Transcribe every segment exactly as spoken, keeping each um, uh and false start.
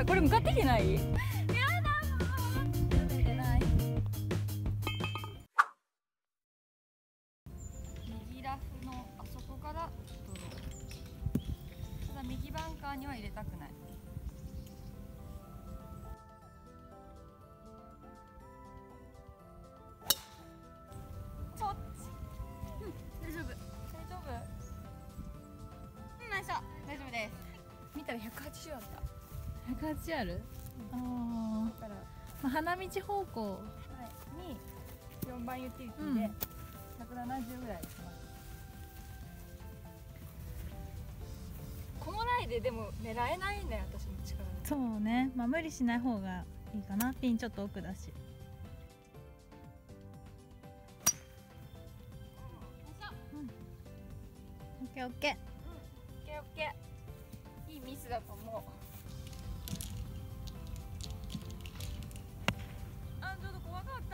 ばい、これ向かってきてない？やだもう。右ラフのあそこからドロー。ただ右バンカーには入れたくない。そっち。うん、大丈夫。大丈夫。うん、ナイス。大丈夫です。見たらひゃくはちじゅうあった。 ひゃくはちじゅうある？うん、ああ。だから、まあ、花道方向、 はい、によんばんユーティリティでひゃくななじゅうぐらいします。このライででも狙えないんだよ、私の力で。 そうね、まあ無理しない方がいいかな。ピンちょっと奥だし。オッケーオッケー。 オッケーオッケー。いいミスだと思う。あ、ちょっと怖かった。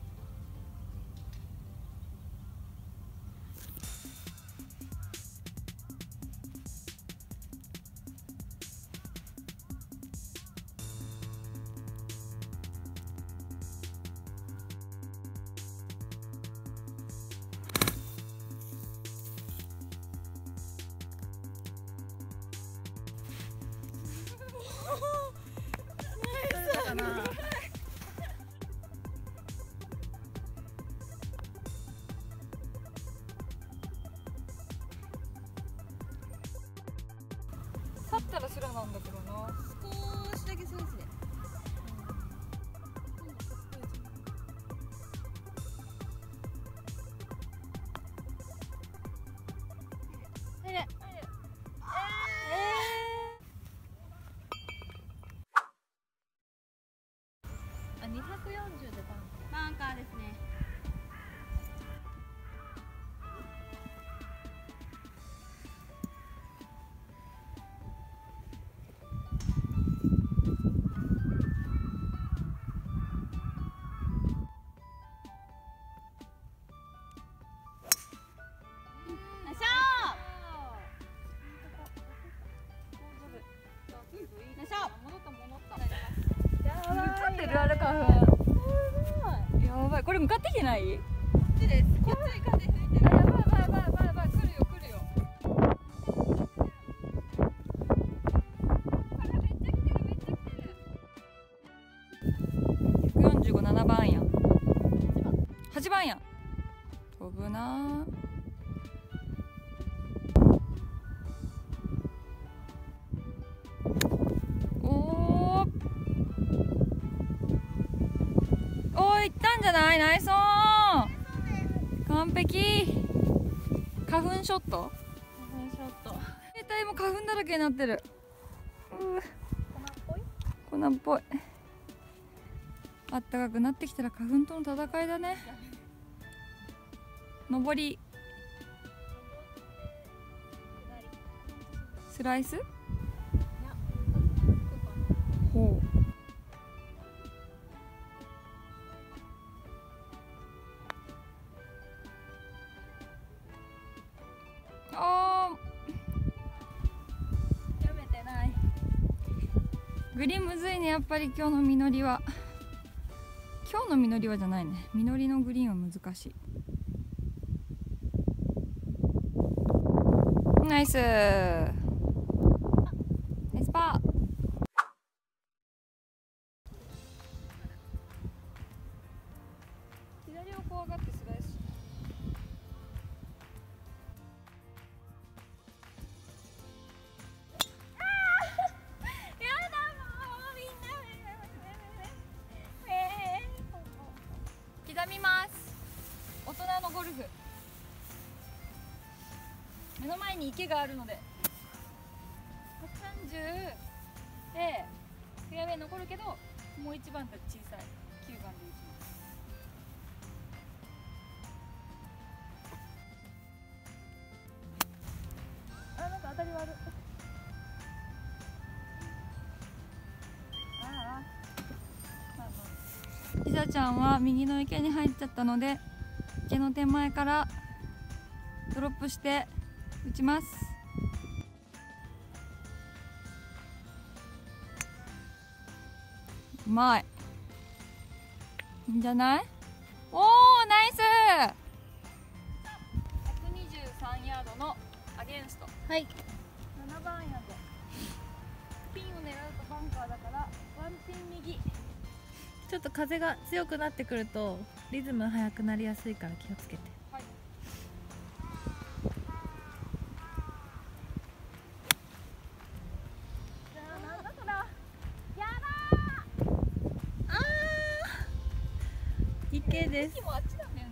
かな。 去ったらすらなんだけどな。 少しだけスライスで。入れ。あ、にひゃくよんじゅうでバンカー。バンカーですね。 やばい、これ向かってきてない？こっちです。こっち風吹いてる。やばいやばいやばいやばいやばい、来るよ来るよ。めっちゃ来てるめっちゃ来てる。ひゃくよんじゅうご、ななばんやん。はちばんやん。飛ぶなー。いったんじゃない？ナイスオン。完璧。花粉ショット。花粉ショット。 携帯も花粉だらけになってる。う粉っぽい。粉っぽい。あったかくなってきたら花粉との戦いだね。上り。スライス。ほう。あー、読めてない。グリーンむずいね、やっぱり今日の実りは。今日の実りはじゃないね。実りのグリーンは難しい。ナイスナイスパー。左を怖がってスライス。刻みます。大人のゴルフ。目の前に池があるのでひゃくさんじゅうでフェアウェイ残るけど、もう一番と小さいきゅうばんで打ちます。あ、なんか当たり悪い。ああ、まあまあ。ひざちゃんは右の池に入っちゃったので、池の手前からドロップして打ちます。 うまい。いいんじゃない？おー、ナイス。ひゃくにじゅうさんヤードのアゲンスト。 はい。 ななばんアイアンでピンを狙うとバンカーだからワンピン右。 ちょっと風が強くなってくるとリズム速くなりやすいから気をつけて。 はい。なんだそら。やだー。 池です。 もうあっちだね。